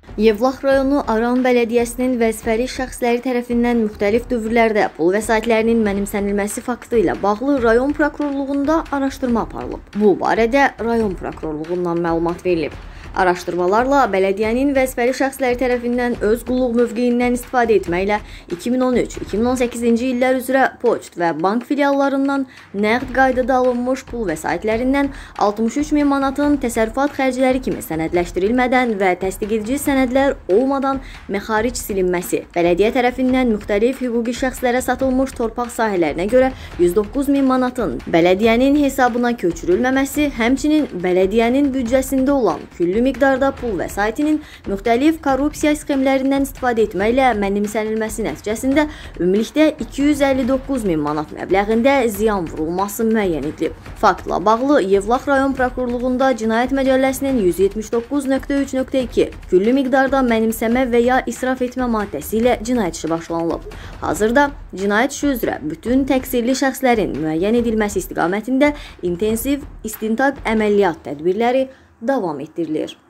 Yevlax rayonu Aran Bələdiyyəsinin vəzifəli şəxsləri tərəfindən müxtəlif dövrlərdə pul vəsaitlərinin mənimsənilməsi faktı ilə bağlı rayon prokurorluğunda araşdırma aparılıb. Bu barədə rayon prokurorluğundan məlumat verilib. Araşdırmalarla bələdiyyənin vəzifəli şəxsləri tərəfindən öz qulluq mövqeyindən istifadə etməklə 2013-2018-ci illər üzrə poçt və bank filiallarından nəqd qaydada alınmış pul vəsaitlərindən 63 min manatın təsərrüfat xərcləri kimi sənədləşdirilmədən və təsdiq edici sənədlər olmadan məxaric silinməsi, bələdiyyə tərəfindən müxtəlif hüquqi şəxslərə satılmış torpaq sahələrinə görə 109 min manatın bələdiyyənin hesabına köçürülməməsi, həmçinin bələdiyyənin büdcəsində olan küllü miqdarda pul vəsaitinin müxtəlif korrupsiya sxemlərindən istifadə etməklə mənimsənilməsi nəticəsində ümumilikdə 259 min manat məbləğində ziyan vurulması müəyyən edilib. Faktla bağlı Yevlax rayon prokurorluğunda Cinayət Məcəlləsinin 179.3.2 küllü miqdarda mənimsəmə və ya israf etmə maddəsi ilə cinayət işi başlanılıb. Hazırda cinayət işi üzrə bütün təqsirli şəxslərin müəyyən edilməsi istiqamətində intensiv istintaq əməliyyat tədbirləri davam etdirilir.